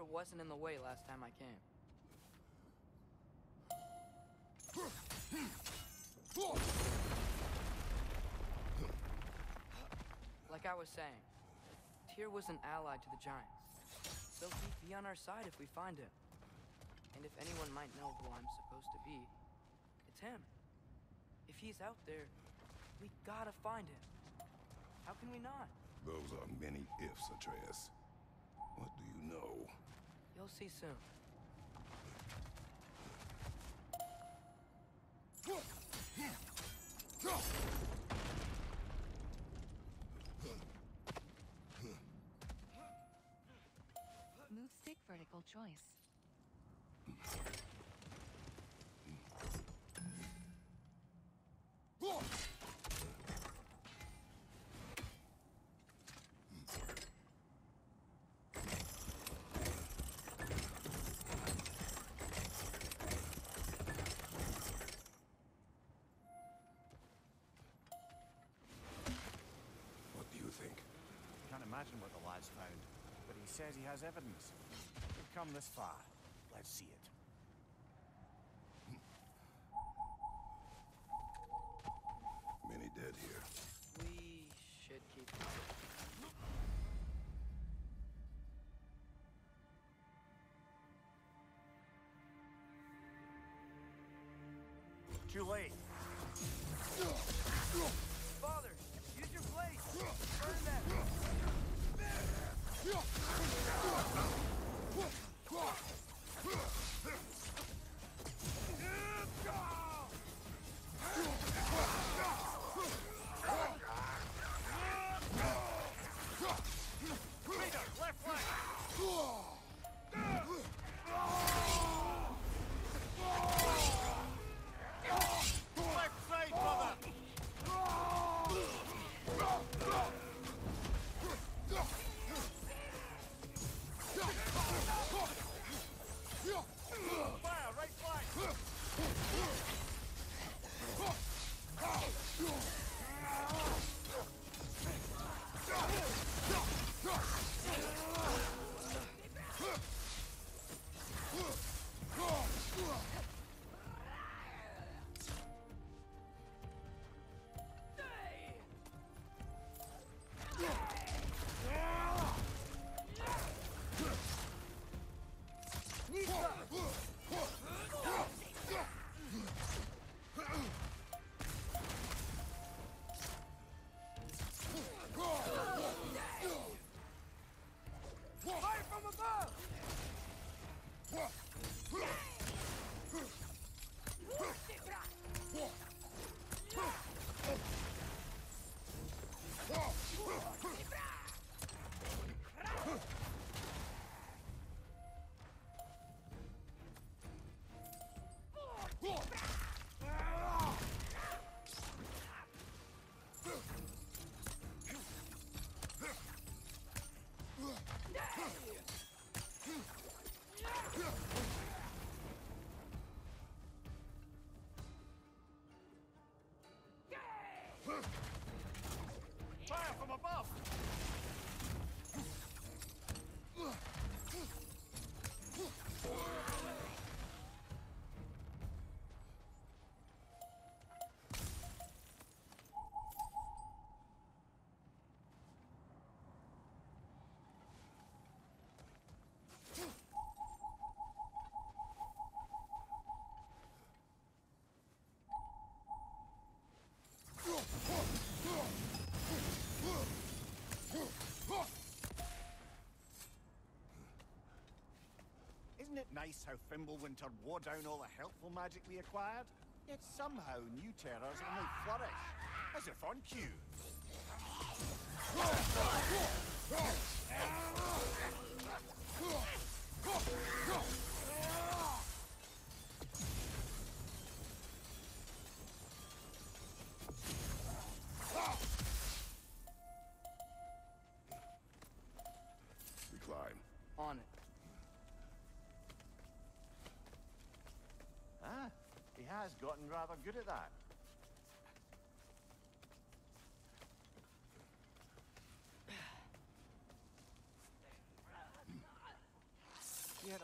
wasn't in the way last time I came. Like I was saying, Tyr was an ally to the Giants, so he'd be on our side if we find him. And if anyone might know who I'm supposed to be, it's him. If he's out there, we gotta find him. How can we not? Those are many ifs, Atreus. What do you know? You'll see soon. Move stick vertical choice. What do you think? Can't imagine what the lad's found, but he says he has evidence. We've come this far. Let's see it. Many dead here. We should keep going. Too late. Father, use your blade! Burn them! Peter, left flank! Left side, brother! Fire, right flank! Fire from above! Fire from above! Isn't it nice how Fimbulwinter wore down all the helpful magic we acquired? Yet somehow new terrors only flourish, as if on cue. We climb. On it. Ah, he has gotten rather good at that.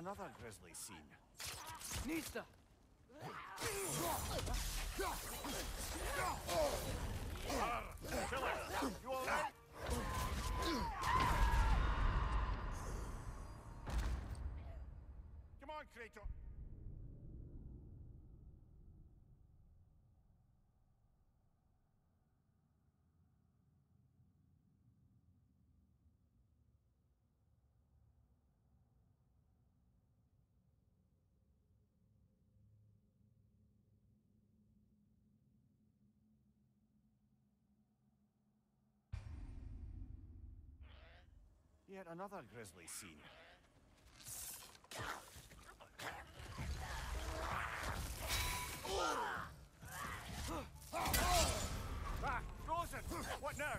another grisly scene. Nista! Philip, you all right? Come on, Kratos. Yet another grisly scene. Ah, frozen! What now?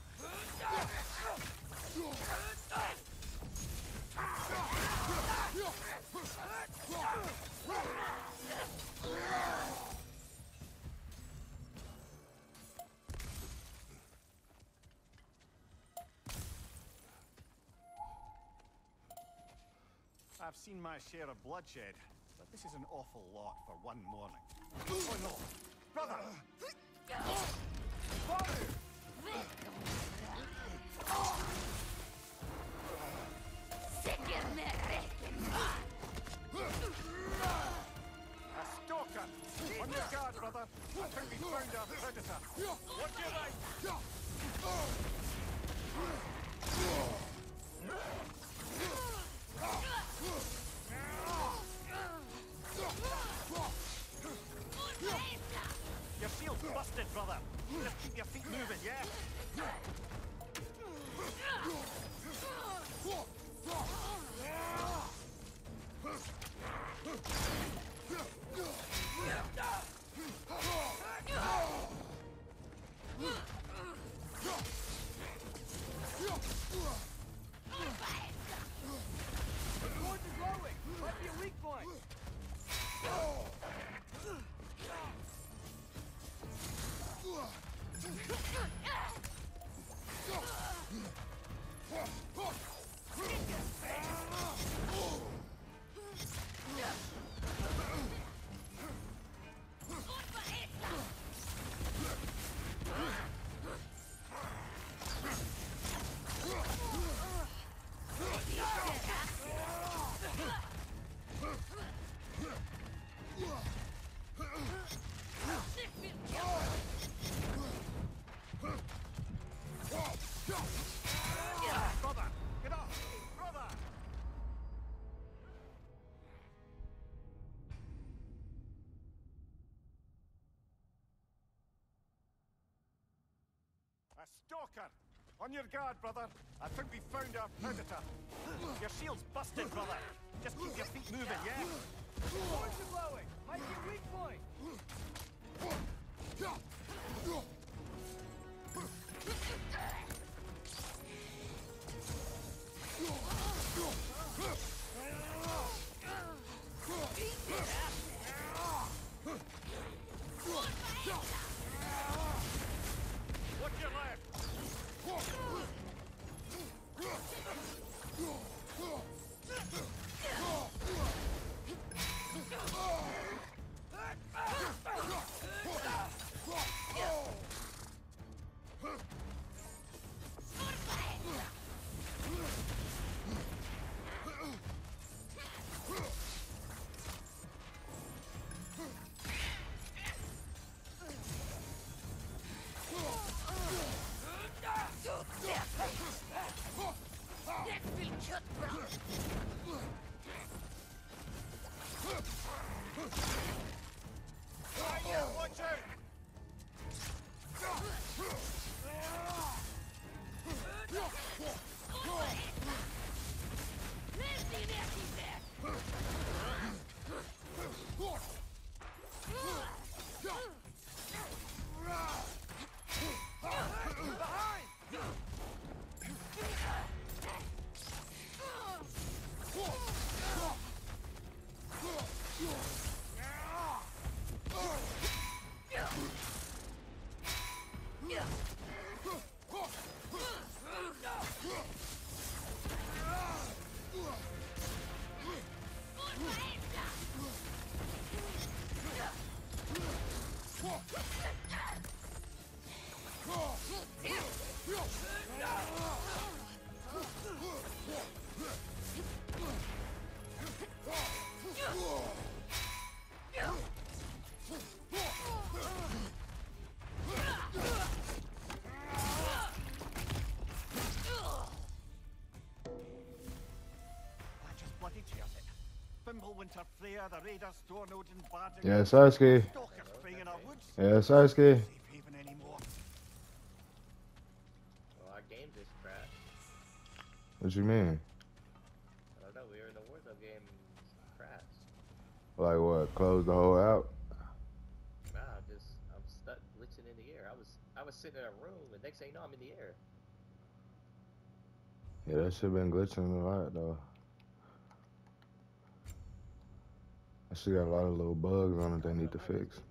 I've seen my share of bloodshed, but this is an awful lot for one morning. Oh no! Brother! Father! A stalker! On your guard, brother! I think we found our predator! Watch your right! Your shield's busted, brother. Just keep your feet moving, yeah? Swords are glowing! Might be a weak point! Brother! Get up! Brother! A stalker! On your guard, brother! I think we found our predator! Your shield's busted, brother! Just keep your feet moving, yeah? Swords are glowing! Might be a weak point! Watch your left! Watch out! Fimbulwinter Freya, the Raiders, Stornod and Bardic. Yeah, Sasuke. Stalkers preying in our woods. Yeah, Sasuke. Safe haven anymore. Well, our game just crashed. What you mean? I don't know, we were in the Warzone game, crashed. Like what? Close the whole out? Nah, I'm stuck glitching in the air. I was sitting in a room, and next thing you know, I'm in the air. Yeah, that shit been glitching a lot though. That shit got a lot of little bugs on it they need to fix.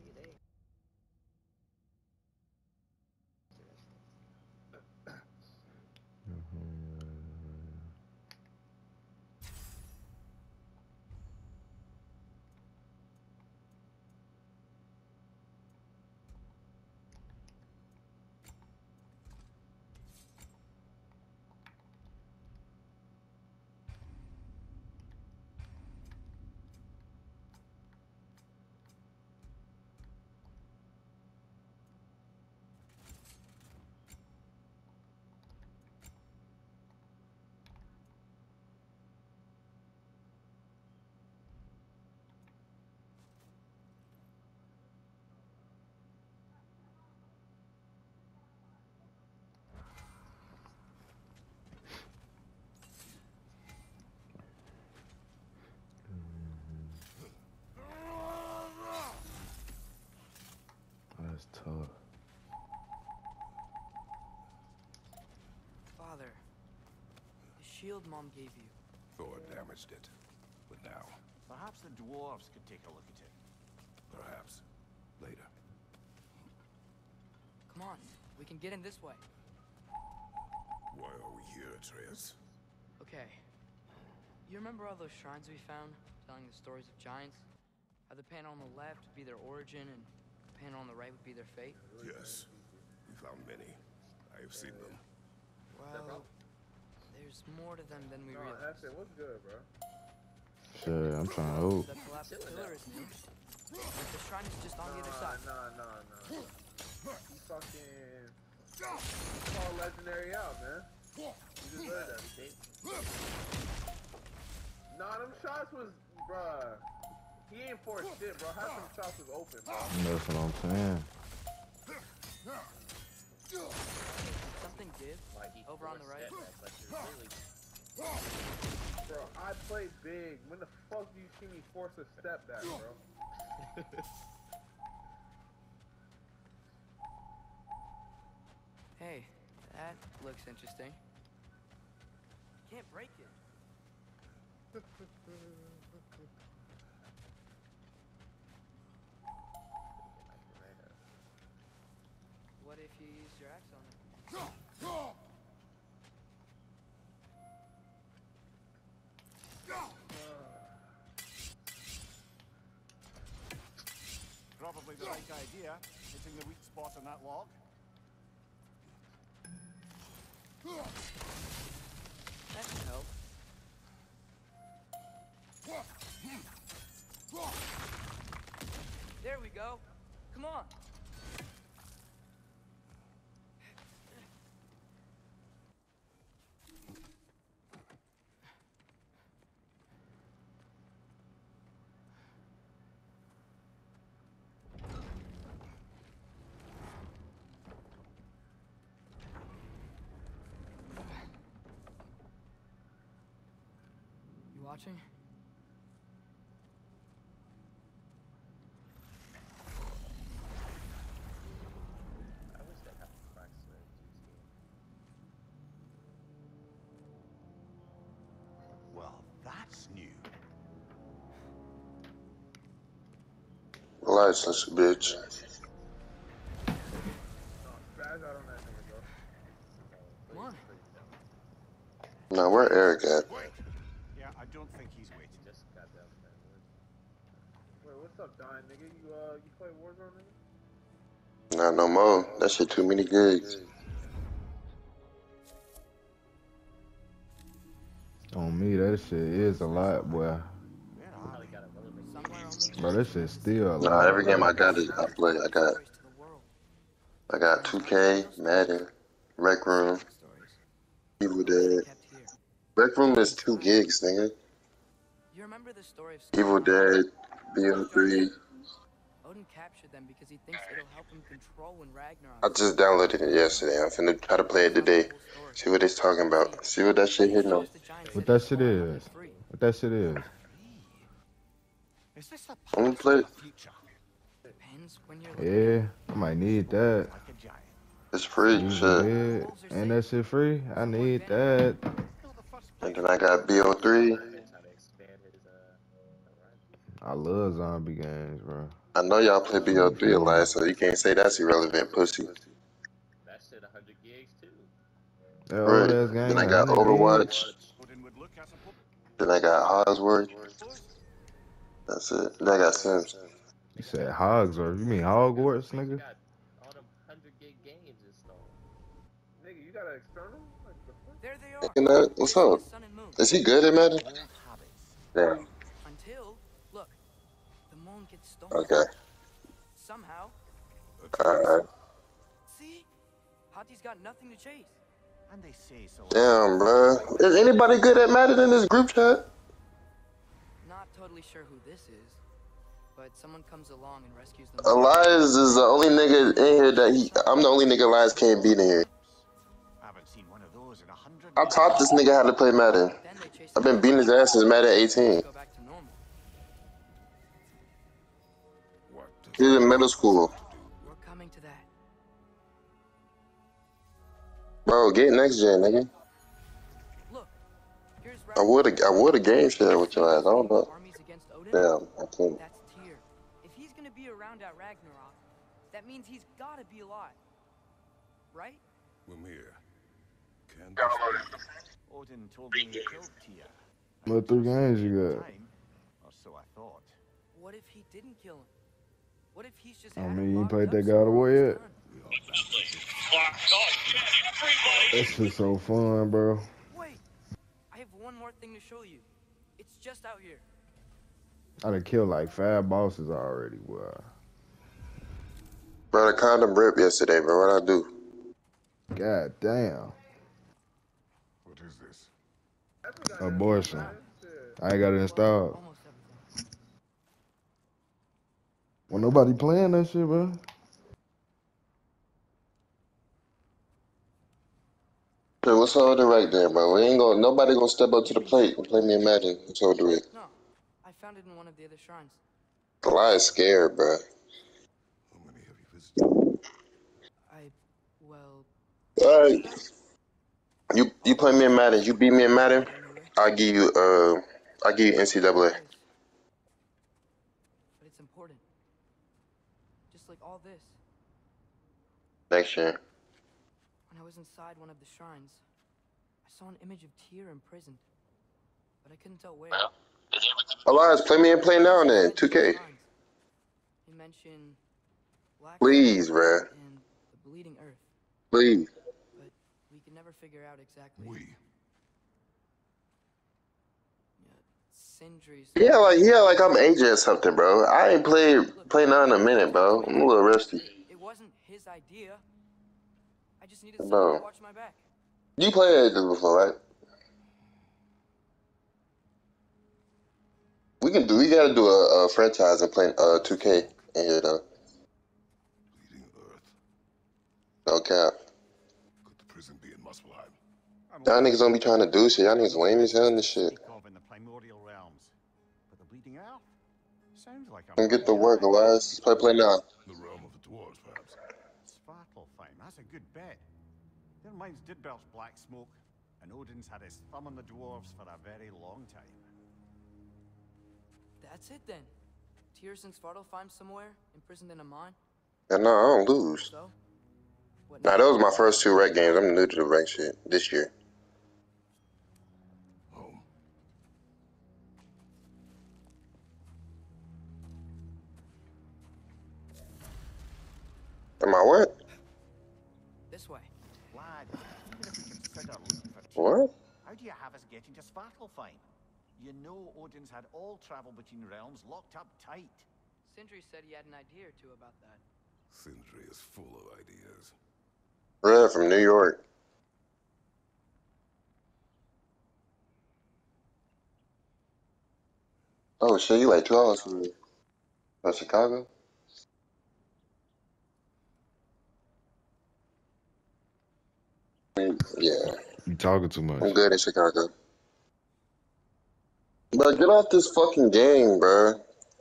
That's tough. Father, the shield Mom gave you. Thor damaged it. But now, Perhaps the dwarves could take a look at it. perhaps, later. Come on, we can get in this way. Why are we here, Atreus? Okay. You remember all those shrines we found, telling the stories of giants? How the panel on the left would be their origin, and the panel on the right would be their fate? Yes, we found many. I have seen them. Well, there's more to them than we No, realize. that's it. What's good, bro? Shit, I'm trying to hope. The collapsed pillar is new. But the shrine is just on the other side. Nah. You fucking call legendary out, man. You just heard that, okay? Nah, them shots was, bruh. He ain't for shit, bro. Half them shots was open, bro. That's what I'm saying. Something give Like he over on the right. Like you're really... Bro, I play big. When the fuck do you see me force a step back, bro? Hey, that looks interesting. Can't break it. What if you used your axe on it? Probably the right idea, hitting the weak spot on that log. That should help. There we go. Come on. You watching? I wish they had Chrysler GTA. Well, that's new. License, bitch. No, spaz out on that nigga, bro. Come on. Now, where Eric at? Wait! Yeah, I don't think he's waiting. Just goddamn man. Wait, what's up, Don, nigga? You play Warzone, nigga? Not no more. That shit too many gigs. On me, that shit is a lot, boy. Where are Probably they? got a little bit. Somewhere only Bro, that shit's still a lot. Nah, every game I got it, I play. stories to the world. I got 2K, Madden, Rec Room, Stories Evil Dead. kept here. Rec Room is 2 gigs, nigga. You remember the story of Evil Dead, BO3. Odin captured them because he thinks it'll help him control when Ragnarok. I just downloaded it yesterday. I'm finna try to play it today. See what it's talking about. See what that shit hitting on. What that shit is? What that shit is? Is this the I'm gonna past play or it. the future? Depends when you're looking at Yeah, I might need that. Like a giant. It's free, Evil shit. Dead, and that shit free. I need that. Not the first And place. then I got BO3. I love zombie games, bro. I know y'all play BO3 a lot, so you can't say that's irrelevant, pussy. That shit 100 gigs too. That old Right. ass game, Then I got 100 gigs. Overwatch. Odin would look, I suppose. Then I got Hogsworth. That's it. Then I got Sims. You said Hogsworth. You mean Hogwarts, You nigga? got all them 100 gig games installed. Nigga, you got an external? Like, the fuck? There they are. You know, what's Facing up? the sun and moon. Is he good at Madden? Old habits. Damn. Until, look, the moon gets stolen. Okay. Somehow. Alright. See? Hati's got nothing to chase. And they say so. Damn, bro. Is anybody good at Madden in this group chat? Not totally sure who this is, but someone comes along and rescues them. Elias is the only nigga in here I'm the only nigga Elias can't beat in here. Haven't seen one of those in 100 I taught this nigga how to play Madden. Then they chase I've been beating his ass since Madden 18. go back to normal. What does He was in middle school. We're coming to that. Bro, get next gen, nigga. Look, here's I would've game share with your ass. I don't know. Armies against Odin. Damn, I can't. That's Tyr. If he's gonna be around at Ragnarok, that means he's gotta be alive. Right? Mimir? Can Odin told me he killed Tyr. What 3 games you got? Time, or so I thought. What if he didn't kill him? What if he's just I had him mean, you ain't locked played up that God somewhere of War all this yet? time? That shit's so fun, bro. Wait! I have one more thing to show you. It's just out here. I done killed like 5 bosses already, boy. Bro, the condom ripped yesterday, bro. What'd I do? God damn. What is this? That's what I Abortion. got, shit. I ain't got it installed. Almost everything. Well, nobody playing that shit, bro. Hey, what's all the right there, bro? Nobody gonna step up to the plate and play me a Madden. What's all the right? No, I found it in one of the other shrines. Elias scared, bro. How many have you visited? Well, Alright. You play me in Madden. You beat me in Madden. I'll give you NCAA. but it's important. Just like all this. Next year. When I was inside one of the shrines, I saw an image of Tyr imprisoned, but I couldn't tell where. Elias, play me and play now then. 2K. He mentioned Black Please, Sun bruh. and the Bleeding Earth, Please. but we could never figure out exactly. Sindri's. Yeah, like I'm aging or something, bro. I ain't played none in a minute, bro. I'm a little rusty. It wasn't his idea. I just needed someone Bro. to watch my back. You played this before, right? We gotta do a franchise and play 2K in here though. Bleeding Earth. No cap. Could the prison be in Muspelheim? Y'all niggas don't be trying to do shit. Y'all niggas lame as hell in this shit. Speak of in the primordial realms. But the bleeding earth? Sounds like Don't get to work, Elias. Let's play now. The realm of the dwarves, perhaps. Svartalfheim, that's a good bet. Their minds did belch black smoke, and Odin's had his thumb on the dwarves for a very long time. That's it then. Tyr's in Svartalfheim somewhere, imprisoned in a mine. And no, I don't lose. So? What Nah, now? those was my first 2 rec games. I'm new to the rec shit this year. Home. Am I what? This way. Lad, even if we consider looking for What? how do you have us getting to Svartalfheim? You know Odin's had all travel between realms locked up tight. Sindri said he had an idea or two about that. Sindri is full of ideas. Red from New York. Oh shit, you like 2 hours from me. Oh, Chicago? Yeah, You talking too much. I'm good in Chicago. Bro, get off this fucking game, bro.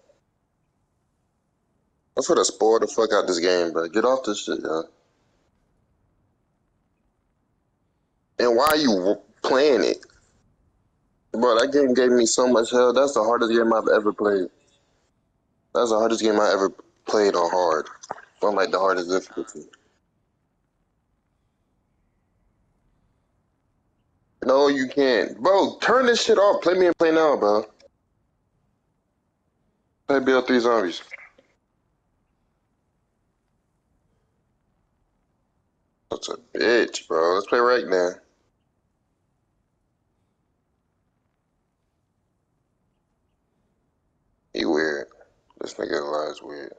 I'm finna spoil the fuck out this game, bro. Get off this shit, yo. And why are you playing it? Bro, that game gave me so much hell. That's the hardest game I've ever played. That's the hardest game I ever played on hard. On like the hardest difficulty. No, you can't. Bro, turn this shit off. Play me and play now, bro. Play Build 3 Zombies. That's a bitch, bro. Let's play right now. He weird. This nigga lies weird.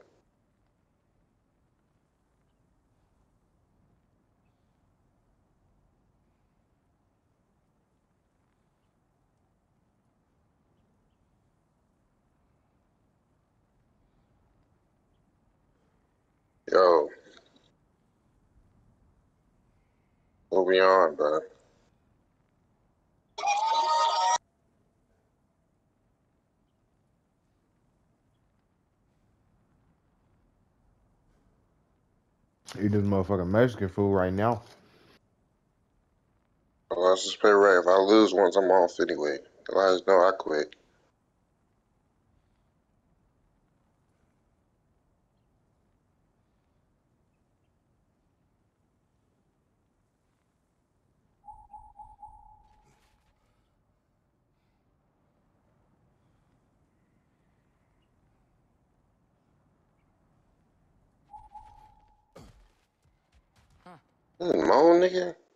Yo, what we on, bro? Eat this motherfucking Mexican food right now. Well, let's just play right. If I lose once, I'm off anyway. The lies know I quit. Huh. This is Mo, nigga.